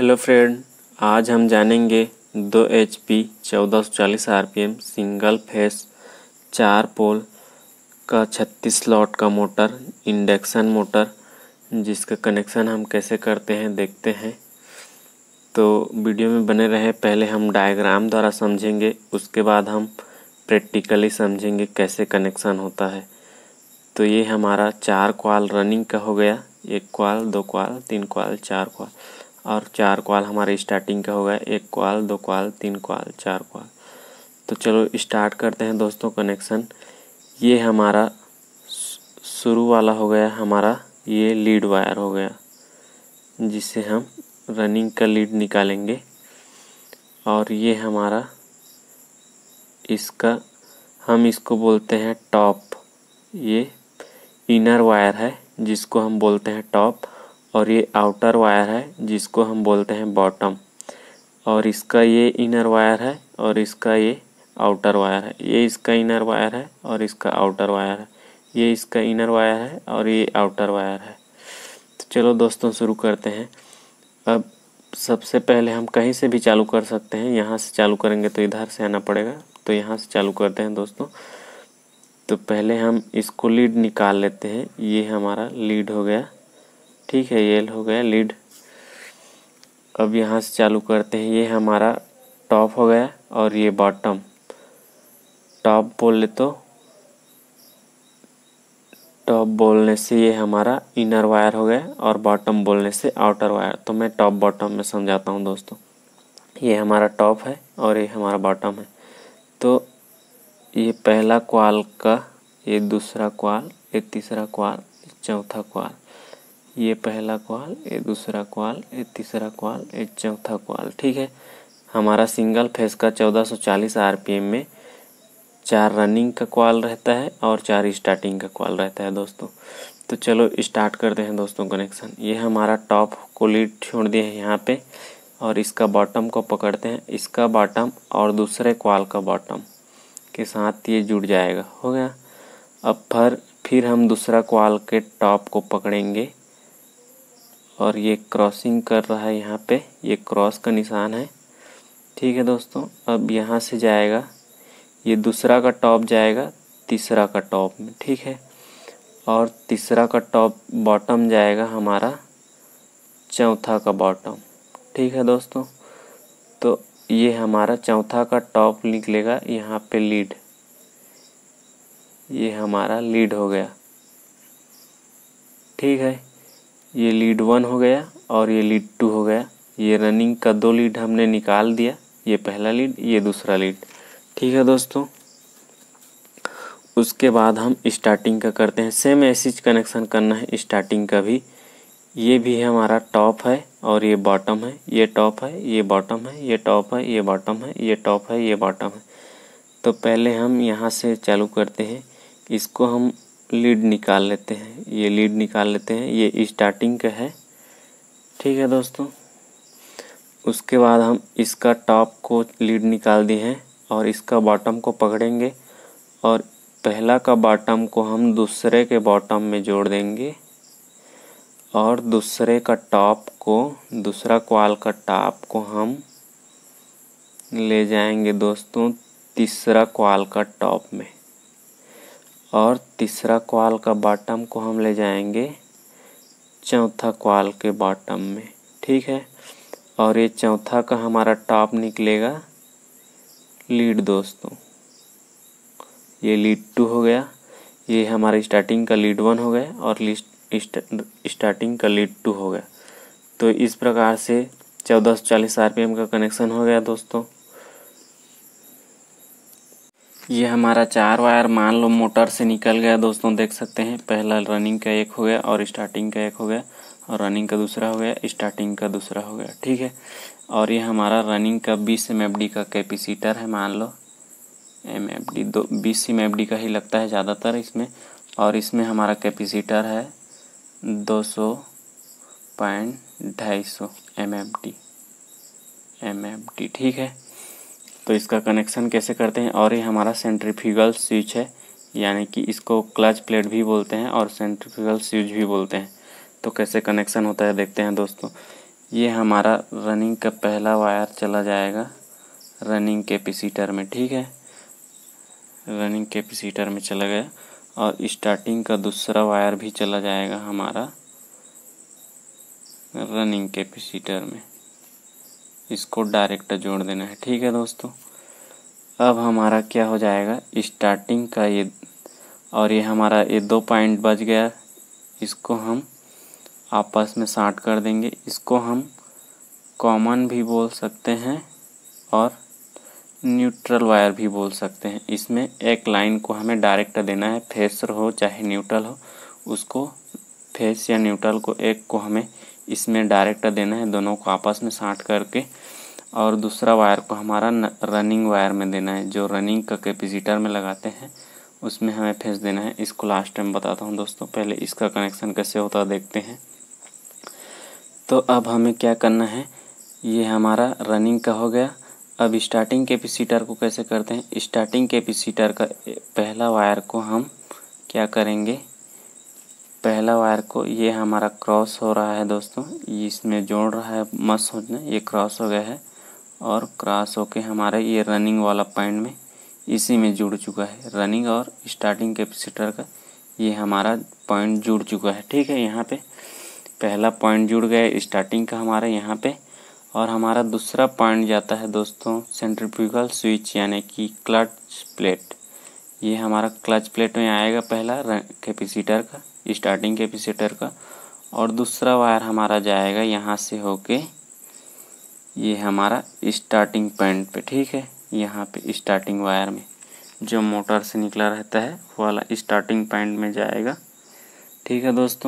Hello friend, आज हम जानेंगे 2 HP 1440 RPM single phase 4 pole का 36 स्लॉट का मोटर, इंडक्शन मोटर, जिसका कनेक्शन हम कैसे करते हैं देखते हैं। तो वीडियो में बने रहे। पहले हम डायग्राम द्वारा समझेंगे, उसके बाद हम प्रैक्टिकली समझेंगे कैसे कनेक्शन होता है। तो ये हमारा 4 कॉइल रनिंग का हो गया, 1 कॉइल, 2 कॉइल, 3 कॉइल, 4 कॉइल, और 4 कॉइल हमारे स्टार्टिंग का होगा, 1 कॉइल, 2 कॉइल, 3 कॉइल, 4 कॉइल। तो चलो स्टार्ट करते हैं दोस्तों कनेक्शन। ये हमारा शुरू वाला हो गया, हमारा ये लीड वायर हो गया, जिससे हम रनिंग का लीड निकालेंगे। और ये हमारा हम इसको बोलते हैं टॉप। ये इनर वायर है जिसको हम बोलते हैं टॉप, और ये आउटर वायर है जिसको हम बोलते हैं बॉटम। और इसका ये इनर वायर है और इसका ये आउटर वायर है। ये इसका इनर वायर है और इसका आउटर वायर है। ये इसका इनर वायर है और ये आउटर वायर है। तो चलो दोस्तों शुरू करते हैं। अब सबसे पहले हम कहीं से भी चालू कर सकते हैं। यहाँ से चालू करेंगे तो इधर से आना पड़ेगा, तो यहाँ से चालू करते हैं दोस्तों। तो पहले हम इसको लीड निकाल लेते हैं। ये हमारा लीड हो गया, ठीक है, ये हो गया लीड। अब यहाँ से चालू करते हैं। ये हमारा टॉप हो गया और ये बॉटम। टॉप बोले तो टॉप बोलने से ये हमारा इनर वायर हो गया और बॉटम बोलने से आउटर वायर। तो मैं टॉप बॉटम में समझाता हूँ दोस्तों। ये हमारा टॉप है और ये हमारा बॉटम है। तो ये पहला कॉइल का, ये दूसरा कॉइल, ये तीसरा कॉइल, ये चौथा कॉइल, ये पहला कॉइल, ये दूसरा कॉइल, ये तीसरा कॉइल, ये चौथा कॉइल, ठीक है। हमारा सिंगल फेस का 1440 RPM में 4 रनिंग का कॉइल रहता है और 4 स्टार्टिंग का कॉइल रहता है दोस्तों। तो चलो स्टार्ट करते हैं दोस्तों कनेक्शन। ये हमारा टॉप को लीड छोड़ दिए हैं यहाँ पे, और इसका बॉटम को पकड़ते हैं। इसका बॉटम और दूसरे कॉइल का बॉटम के साथ ये जुड़ जाएगा, हो गया। अब फिर हम दूसरा कॉइल के टॉप को पकड़ेंगे और ये क्रॉसिंग कर रहा है यहाँ पे, ये क्रॉस का निशान है, ठीक है दोस्तों। अब यहाँ से जाएगा, ये दूसरा का टॉप जाएगा तीसरा का टॉप में, ठीक है। और तीसरा का टॉप बॉटम जाएगा हमारा चौथा का बॉटम, ठीक है दोस्तों। तो ये हमारा चौथा का टॉप निकलेगा यहाँ पे लीड। ये हमारा लीड हो गया, ठीक है। ये लीड 1 हो गया और ये लीड 2 हो गया। ये रनिंग का 2 लीड हमने निकाल दिया, ये पहला लीड, ये दूसरा लीड, ठीक है दोस्तों। उसके बाद हम स्टार्टिंग का करते हैं। सेम ऐसी कनेक्शन करना है स्टार्टिंग का भी। ये भी हमारा टॉप है और ये बॉटम है। ये टॉप है, ये बॉटम है, ये टॉप है, ये बॉटम है, ये टॉप है, ये बॉटम है। तो पहले हम यहाँ से चालू करते हैं। इसको हम लीड निकाल लेते हैं, ये लीड निकाल लेते हैं। ये स्टार्टिंग का है, ठीक है दोस्तों। उसके बाद हम इसका टॉप को लीड निकाल दिए हैं और इसका बॉटम को पकड़ेंगे और पहला का बॉटम को हम दूसरे के बॉटम में जोड़ देंगे और दूसरे का टॉप को, दूसरा कॉइल का टॉप को हम ले जाएंगे दोस्तों तीसरा कॉइल का टॉप में, और तीसरा कॉइल का बॉटम को हम ले जाएंगे चौथा कॉइल के बॉटम में, ठीक है। और ये चौथा का हमारा टॉप निकलेगा लीड दोस्तों। ये लीड 2 हो गया। ये हमारा स्टार्टिंग का लीड 1 हो गया और स्टार्टिंग का लीड 2 हो गया। तो इस प्रकार से 1440 RPM का कनेक्शन हो गया दोस्तों। ये हमारा 4 वायर मान लो मोटर से निकल गया दोस्तों, देख सकते हैं। पहला रनिंग का 1 हो गया और स्टार्टिंग का 1 हो गया, और रनिंग का दूसरा हो गया, स्टार्टिंग का दूसरा हो गया, ठीक है। और ये हमारा रनिंग का 20 MFD का कैपेसिटर है, मान लो MFD 20 MFD का ही लगता है ज़्यादातर इसमें। और इसमें हमारा कैपेसिटर है 200.250 MFD, ठीक है। तो इसका कनेक्शन कैसे करते हैं। और ये हमारा सेंट्रीफ्यूगल स्विच है, यानी कि इसको क्लच प्लेट भी बोलते हैं और सेंट्रीफ्यूगल स्विच भी बोलते हैं। तो कैसे कनेक्शन होता है देखते हैं दोस्तों। ये हमारा रनिंग का पहला वायर चला जाएगा रनिंग कैपेसिटर में, ठीक है। रनिंग कैपेसिटर में चला गया और स्टार्टिंग का दूसरा वायर भी चला जाएगा हमारा रनिंग कैपेसिटर में। इसको डायरेक्ट जोड़ देना है, ठीक है दोस्तों। अब हमारा क्या हो जाएगा, स्टार्टिंग का ये और ये हमारा ये 2 पॉइंट बच गया, इसको हम आपस में साट कर देंगे। इसको हम कॉमन भी बोल सकते हैं और न्यूट्रल वायर भी बोल सकते हैं। इसमें एक लाइन को हमें डायरेक्ट देना है, फेस हो चाहे न्यूट्रल हो, उसको फेस या न्यूट्रल को एक को हमें इसमें डायरेक्ट देना है, दोनों को आपस में साट करके। और दूसरा वायर को हमारा रनिंग वायर में देना है, जो रनिंग का कैपेसिटर में लगाते हैं उसमें हमें फेस देना है। इसको लास्ट टाइम बताता हूँ दोस्तों, पहले इसका कनेक्शन कैसे होता है देखते हैं। तो अब हमें क्या करना है, ये हमारा रनिंग का हो गया। अब स्टार्टिंग कैपेसिटर को कैसे करते हैं, स्टार्टिंग कैपेसिटर का पहला वायर को हम क्या करेंगे, पहला वायर को ये हमारा क्रॉस हो रहा है दोस्तों, ये इसमें जोड़ रहा है, मत सोचना ये क्रॉस हो गया है और क्रॉस होके हमारे ये रनिंग वाला पॉइंट में इसी में जुड़ चुका है। रनिंग और स्टार्टिंग कैपेसिटर का ये हमारा पॉइंट जुड़ चुका है, ठीक है। यहाँ पे पहला पॉइंट जुड़ गया स्टार्टिंग का हमारा यहाँ पे। और हमारा दूसरा पॉइंट जाता है दोस्तों सेंट्रीफ्यूगल स्विच यानी कि क्लच प्लेट। ये हमारा क्लच प्लेट में आएगा पहला कैपेसिटर का, स्टार्टिंग कैपेसिटर का। और दूसरा वायर हमारा जाएगा यहाँ से होके ये हमारा स्टार्टिंग पॉइंट पे, ठीक है। यहाँ पे स्टार्टिंग वायर में जो मोटर से निकला रहता है वो वाला स्टार्टिंग पॉइंट में जाएगा, ठीक है दोस्तों।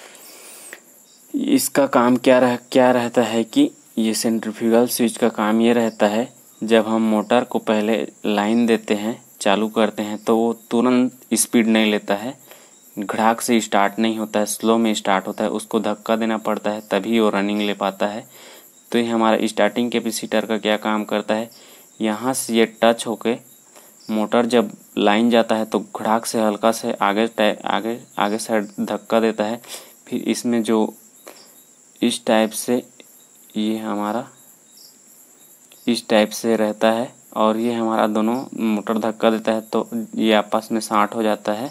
इसका काम क्या रहता है कि ये सेंट्रीफ्यूगल स्विच का काम ये रहता है, जब हम मोटर को पहले लाइन देते हैं, चालू करते हैं, तो वो तुरंत स्पीड नहीं लेता है, घड़ाक से स्टार्ट नहीं होता है, स्लो में स्टार्ट होता है, उसको धक्का देना पड़ता है तभी वो रनिंग ले पाता है। तो ये हमारा स्टार्टिंग कैपेसिटर का क्या काम करता है, यहाँ से ये टच होके मोटर जब लाइन जाता है तो घड़ाक से हल्का से आगे साइड धक्का देता है। फिर इसमें जो इस टाइप से ये हमारा इस टाइप से रहता है और ये हमारा दोनों मोटर धक्का देता है तो ये आपस में साट हो जाता है,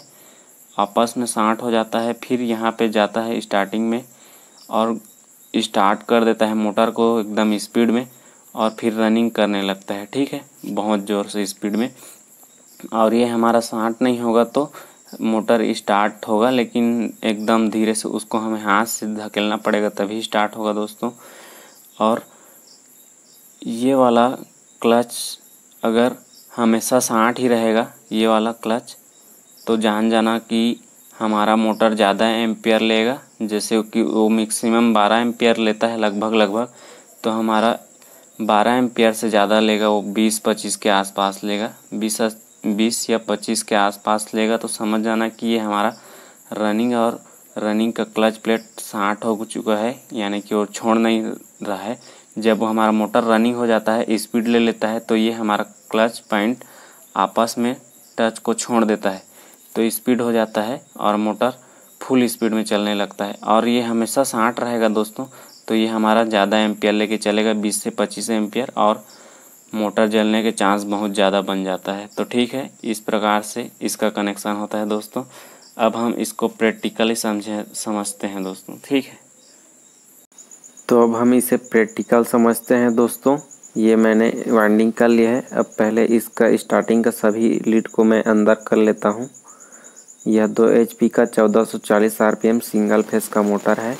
फिर यहाँ पे जाता है स्टार्टिंग में और स्टार्ट कर देता है मोटर को एकदम स्पीड में और फिर रनिंग करने लगता है, ठीक है, बहुत ज़ोर से स्पीड में। और ये हमारा साट नहीं होगा तो मोटर स्टार्ट होगा, लेकिन एकदम धीरे से उसको हमें हाथ से धकेलना पड़ेगा तभी स्टार्ट होगा दोस्तों। और ये वाला क्लच अगर हमेशा साट ही रहेगा ये वाला क्लच, तो जान जाना कि हमारा मोटर ज़्यादा एम्पियर लेगा, जैसे कि वो मैक्सिमम 12 एम्पियर लेता है लगभग, तो हमारा 12 एम्पियर से ज़्यादा लेगा, वो 20-25 के आसपास लेगा, 20 या 25 के आसपास लेगा। तो समझ जाना कि ये हमारा रनिंग का क्लच प्लेट साट हो चुका है, यानी कि वो छोड़ नहीं रहा है। जब वो हमारा मोटर रनिंग हो जाता है, स्पीड ले लेता है, तो ये हमारा क्लच पॉइंट आपस में टच को छोड़ देता है तो स्पीड हो जाता है और मोटर फुल स्पीड में चलने लगता है। और ये हमेशा साट रहेगा दोस्तों, तो ये हमारा ज़्यादा एम्पियर लेके चलेगा, 20 से 25 एम्पियर, और मोटर जलने के चांस बहुत ज़्यादा बन जाता है। तो ठीक है, इस प्रकार से इसका कनेक्शन होता है दोस्तों। अब हम इसको प्रैक्टिकली समझते हैं दोस्तों, ठीक है। तो अब हम इसे प्रैक्टिकल समझते हैं दोस्तों। ये मैंने वाइंडिंग कर लिया है। अब पहले इसका स्टार्टिंग का सभी लीड को मैं अंदर कर लेता हूँ। यह 2 HP का 1440 RPM सिंगल फेस का मोटर है।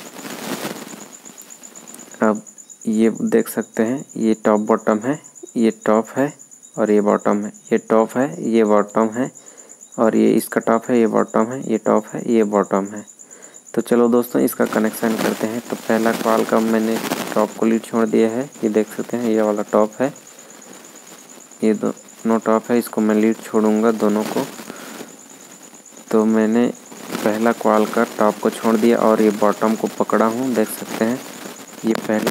अब ये देख सकते हैं, ये टॉप बॉटम है, ये टॉप है और ये बॉटम है, ये टॉप है, ये बॉटम है, और ये इसका टॉप है, ये बॉटम है, ये टॉप है, ये बॉटम है। तो चलो दोस्तों इसका कनेक्शन करते हैं। तो पहला कॉल का मैंने टॉप को लीड छोड़ दिया है, ये देख सकते हैं, ये वाला टॉप है, ये दोनों टॉप है, इसको मैं लीड छोड़ूंगा दोनों को। तो मैंने पहला कॉल का टॉप को छोड़ दिया और ये बॉटम को पकड़ा हूँ, देख सकते हैं। ये पहले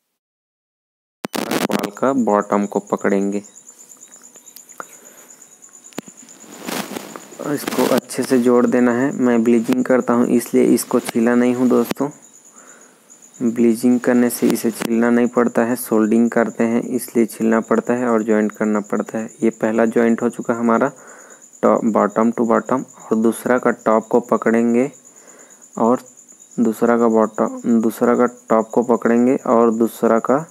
कॉल का बॉटम को पकड़ेंगे, इसको अच्छे से जोड़ देना है। मैं ब्लीचिंग करता हूँ इसलिए इसको छीला नहीं हूँ दोस्तों, ब्लीचिंग करने से इसे छीलना नहीं पड़ता है, सोल्डिंग करते हैं इसलिए छीलना पड़ता है और जॉइंट करना पड़ता है। ये पहला जॉइंट हो चुका हमारा टॉप बॉटम टू बॉटम, और दूसरा का टॉप को पकड़ेंगे और दूसरा का टॉप को पकड़ेंगे और दूसरा का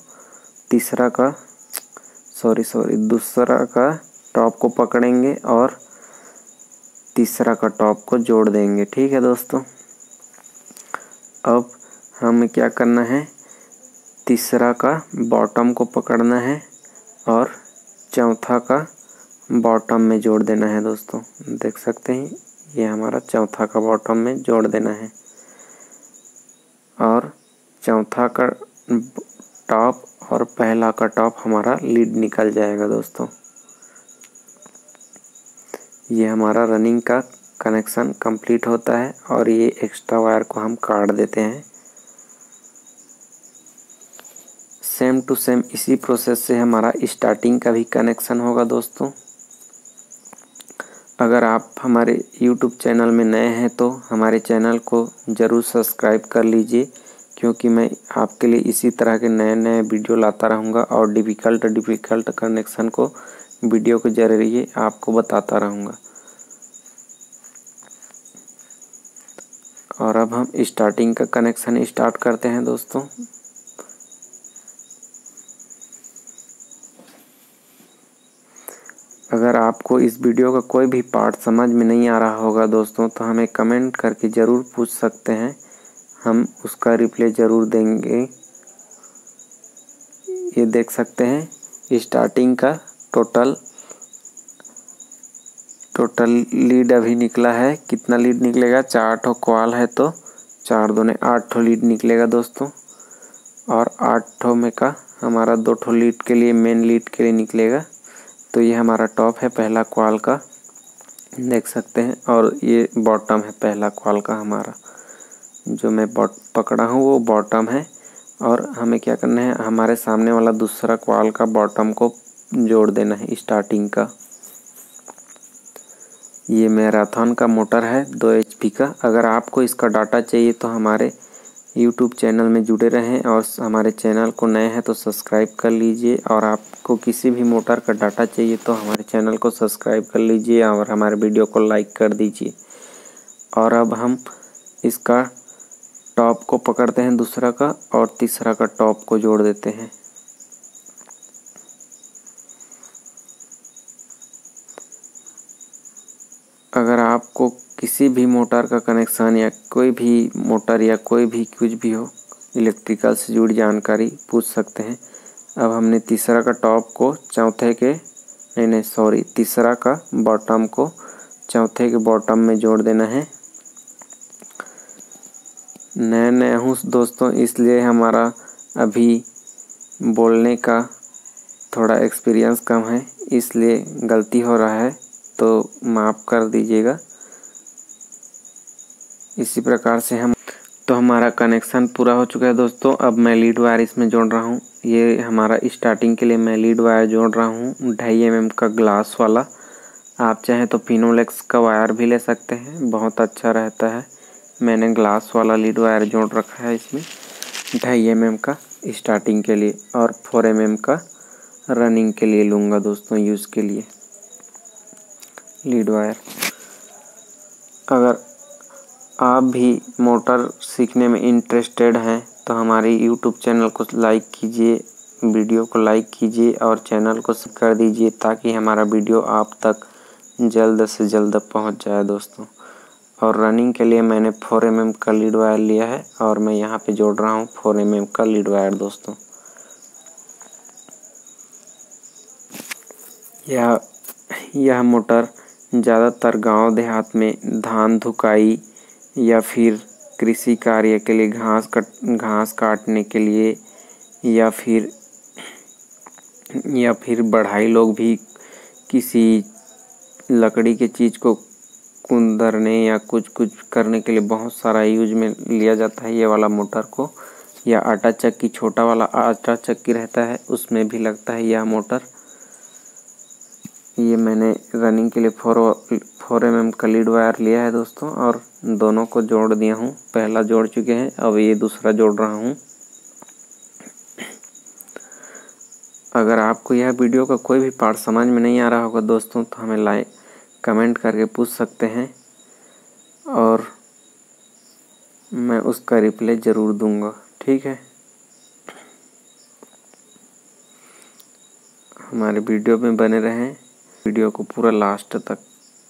टॉप को पकड़ेंगे और तीसरा का टॉप को जोड़ देंगे। ठीक है दोस्तों, अब हमें क्या करना है, तीसरा का बॉटम को पकड़ना है और चौथा का बॉटम में जोड़ देना है। दोस्तों देख सकते हैं ये हमारा चौथा का बॉटम में जोड़ देना है और चौथा का टॉप और पहला का टॉप हमारा लीड निकल जाएगा। दोस्तों ये हमारा रनिंग का कनेक्शन कंप्लीट होता है और ये एक्स्ट्रा वायर को हम काट देते हैं। सेम टू सेम इसी प्रोसेस से हमारा स्टार्टिंग का भी कनेक्शन होगा। दोस्तों अगर आप हमारे YouTube चैनल में नए हैं तो हमारे चैनल को ज़रूर सब्सक्राइब कर लीजिए, क्योंकि मैं आपके लिए इसी तरह के नए नए वीडियो लाता रहूँगा और डिफ़िकल्ट कनेक्शन को वीडियो के जरिए आपको बताता रहूँगा। और अब हम स्टार्टिंग का कनेक्शन स्टार्ट करते हैं। दोस्तों अगर आपको इस वीडियो का कोई भी पार्ट समझ में नहीं आ रहा होगा दोस्तों, तो हमें कमेंट करके ज़रूर पूछ सकते हैं, हम उसका रिप्लाई ज़रूर देंगे। ये देख सकते हैं स्टार्टिंग का टोटल लीड अभी निकला है। कितना लीड निकलेगा, 4 ठो कॉल है तो 4 दूने 8 ठो लीड निकलेगा दोस्तों, और 8 ठो में का हमारा 2 ठो लीड के लिए, मेन लीड के लिए निकलेगा। तो ये हमारा टॉप है पहला कॉल का, देख सकते हैं, और ये बॉटम है पहला कॉल का हमारा, जो मैं पकड़ा हूँ वो बॉटम है। और हमें क्या करना है, हमारे सामने वाला दूसरा कॉल का बॉटम को जोड़ देना है स्टार्टिंग का। ये मैराथन का मोटर है 2 HP का। अगर आपको इसका डाटा चाहिए तो हमारे YouTube चैनल में जुड़े रहें, और हमारे चैनल को नए हैं तो सब्सक्राइब कर लीजिए। और आपको किसी भी मोटर का डाटा चाहिए तो हमारे चैनल को सब्सक्राइब कर लीजिए और हमारे वीडियो को लाइक कर दीजिए। और अब हम इसका टॉप को पकड़ते हैं दूसरा का, और तीसरा का टॉप को जोड़ देते हैं। अगर आपको किसी भी मोटर का कनेक्शन या कोई भी मोटर या कोई भी कुछ भी हो, इलेक्ट्रिकल से जुड़ी जानकारी पूछ सकते हैं। अब हमने तीसरा का टॉप को तीसरा का बॉटम को चौथे के बॉटम में जोड़ देना है। नए हूँ दोस्तों, इसलिए हमारा अभी बोलने का थोड़ा एक्सपीरियंस कम है, इसलिए गलती हो रहा है तो माफ़ कर दीजिएगा। इसी प्रकार से हमारा कनेक्शन पूरा हो चुका है दोस्तों। अब मैं लीड वायर इसमें जोड़ रहा हूँ। ये हमारा स्टार्टिंग के लिए मैं लीड वायर जोड़ रहा हूँ 2.5 mm का ग्लास वाला। आप चाहें तो फिनोलेक्स का वायर भी ले सकते हैं, बहुत अच्छा रहता है। मैंने ग्लास वाला लीड वायर जोड़ रखा है इसमें 2.5 mm का स्टार्टिंग के लिए, और 4 mm का रनिंग के लिए लूँगा दोस्तों यूज़ के लिए लीड वायर। अगर आप भी मोटर सीखने में इंटरेस्टेड हैं तो हमारे YouTube चैनल को लाइक कीजिए, वीडियो को लाइक कीजिए और चैनल को सब्सक्राइब कर दीजिए, ताकि हमारा वीडियो आप तक जल्द से जल्द पहुंच जाए दोस्तों। और रनिंग के लिए मैंने 4 mm का लीड वायर लिया है और मैं यहाँ पे जोड़ रहा हूँ 4 mm का लीड वायर दोस्तों। यह मोटर ज़्यादातर गांव देहात में धान धुकाई या फिर कृषि कार्य के लिए, घास काटने के लिए, या फिर बढ़ई लोग भी किसी लकड़ी के चीज़ को कुंदरने या कुछ करने के लिए बहुत सारा यूज में लिया जाता है ये वाला मोटर को। या आटा चक्की, छोटा वाला आटा चक्की रहता है उसमें भी लगता है यह मोटर। ये मैंने रनिंग के लिए 4 mm का लीड वायर लिया है दोस्तों, और दोनों को जोड़ दिया हूँ। पहला जोड़ चुके हैं, अब ये दूसरा जोड़ रहा हूँ। अगर आपको यह वीडियो का कोई भी पार्ट समझ में नहीं आ रहा होगा दोस्तों तो हमें लाइक कमेंट करके पूछ सकते हैं और मैं उसका रिप्लाई ज़रूर दूंगा। ठीक है, हमारे वीडियो में बने रहें, वीडियो को पूरा लास्ट तक।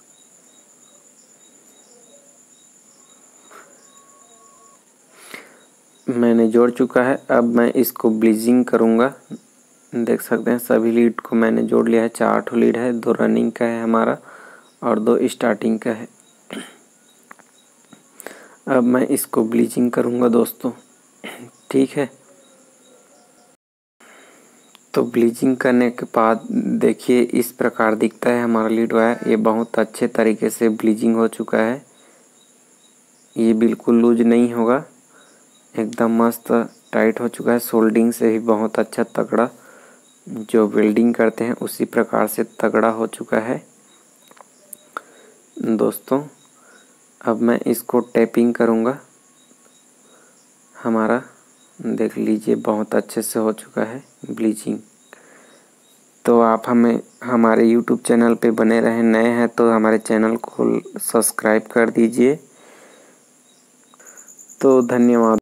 मैंने जोड़ चुका है, अब मैं इसको ब्लीचिंग करूँगा। देख सकते हैं सभी लीड को मैंने जोड़ लिया है। 4 ठो लीड है, 2 रनिंग का है हमारा और 2 स्टार्टिंग का है। अब मैं इसको ब्लीचिंग करूँगा दोस्तों। ठीक है, तो ब्लीचिंग करने के बाद देखिए इस प्रकार दिखता है हमारा लीड वायर। ये बहुत अच्छे तरीके से ब्लीचिंग हो चुका है, ये बिल्कुल लूज नहीं होगा, एकदम मस्त टाइट हो चुका है। सोल्डिंग से भी बहुत अच्छा तगड़ा, जो वेल्डिंग करते हैं उसी प्रकार से तगड़ा हो चुका है दोस्तों। अब मैं इसको टैपिंग करूँगा। हमारा देख लीजिए बहुत अच्छे से हो चुका है ब्लीचिंग। तो आप हमें हमारे YouTube चैनल पे बने रहें, नए हैं तो हमारे चैनल को सब्सक्राइब कर दीजिए। तो धन्यवाद।